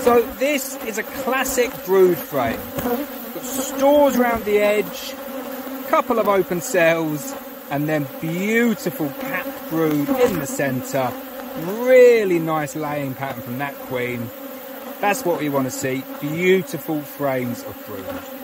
So this is a classic brood frame. Got stores around the edge, couple of open cells, and then beautiful capped brood in the centre. Really nice laying pattern from that queen. That's what we want to see, beautiful frames of brood.